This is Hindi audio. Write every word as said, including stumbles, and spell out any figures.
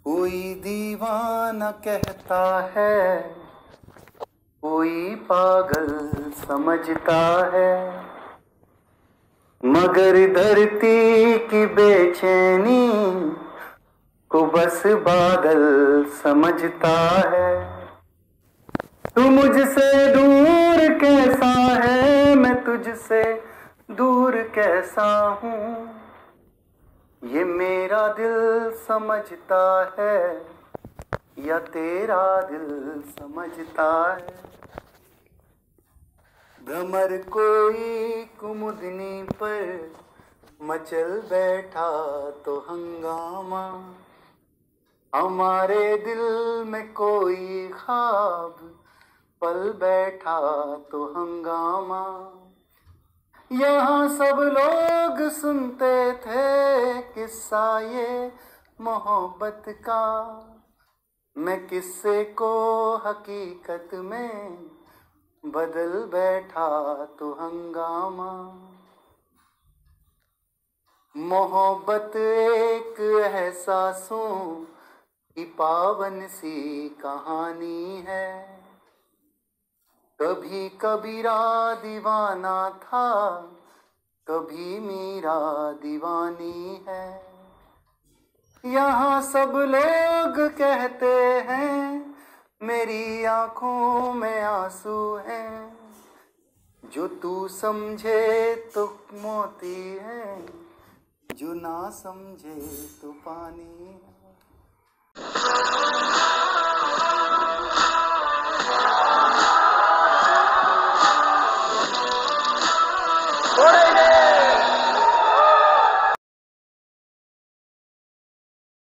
कोई दीवाना कहता है, कोई पागल समझता है, मगर धरती की बेचैनी को बस बादल समझता है। तू मुझसे दूर कैसा है, मैं तुझसे दूर कैसा हूँ, ये मेरा दिल समझता है या तेरा दिल समझता है। भ्रमर कोई कुमुदनी पर मचल बैठा तो हंगामा, हमारे दिल में कोई ख्वाब पल बैठा तो हंगामा। यहाँ सब लोग सुनते थे किस्सा ये मोहब्बत का, मैं किस्से को हकीकत में बदल बैठा तो हंगामा। मोहब्बत एक एहसासों की पावन सी कहानी है, कभी कबीरा दीवाना था, कभी मीरा दीवानी है। यहाँ सब लोग कहते हैं मेरी आंखों में आंसू हैं, जो तू समझे तो मोती है, जो ना समझे तो पानी है।